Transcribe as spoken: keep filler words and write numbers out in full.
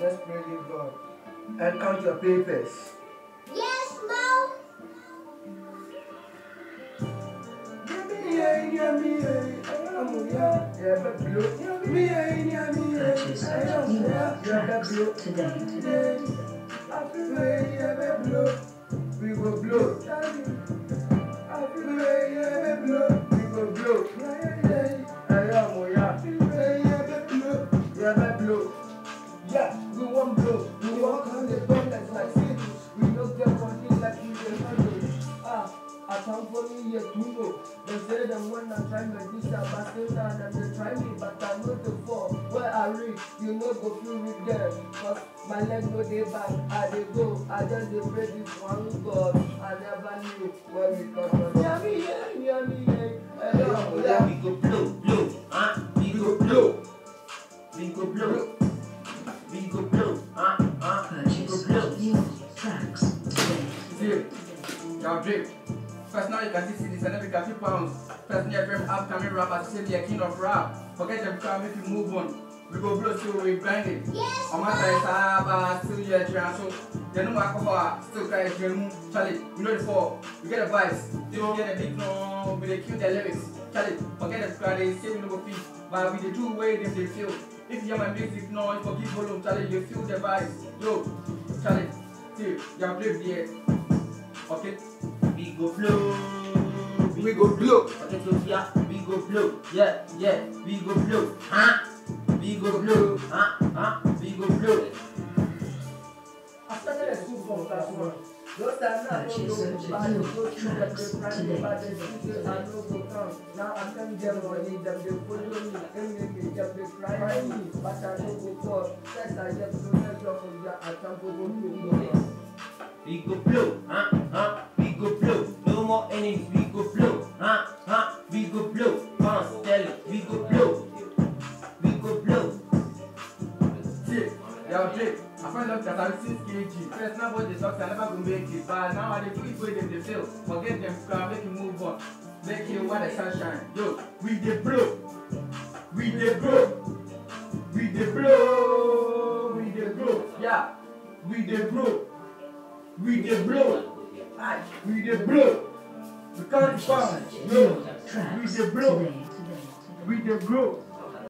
Let's pray to God. And count your papers. Yes, Mom. We will blow. We will blow. Yeah, we won't blow. We walk on the benders like cities. We don't get money like we can handle. Ah, I can't follow you to know. They say them when I try my this and Barcelona and they try me, but I know the fall. Where I reach, you know go through with them. Cause my leg no they back, I they go. I just they pray this one God. I never knew where we come from. Yeah, me, yeah, yeah, me, yeah. Yeah, we go blow, blow, huh? We go blow. We go blow. We go blow, huh? Huh? We go blow. New tracks today. See, your drip. First now you can see this and then we can see pounds. First new FM upcoming rappers say they are king of rap. Forget them crowd, make you move on. We go blow so we grind it. Yes, On my side, Saba, still here, so they know alcohol, still cry, Charlie, you know the fall. You get the vibes. If you get a big no, we they kill their lyrics. Charlie, forget the crowd, they say we no go fit. But we they do way them they feel. If you hear my music now, you forgive volume, Charlie, you feel the vibes. Yo, Charlie, see, you are brave there. Okay? We go blow. We go blow. Okay, so yeah, we go blow. Yeah, yeah, we go blow. Huh? We go blow. Huh? Huh? We go blow. I started a school from class one. Those times now, I don't know bad, go through the primary, bad, the teachers, I know go come. Now I'm telling them money, them they follow me, them they me, them they cry me, but I don't go for. First I just do the job from there, I can't go go to We go blow. Huh? Huh? We go blow. No more enemies. We go blow. Huh? Huh? We go blow. Bounce, tell it. We go blow. We go blow. See, your drip. I find out that I'm six kilograms. First now what they talk, I never go make it. But now I do it way them they fail. Forget them crowd, make you move on. Make you want the sunshine. Yo, we the blow. We the blow. We the blow. We the blow. Yeah. We the blow. We the blow. Aye. We the blow. We can't find. Yo. We Tracks the blow. today. Today. We the blow.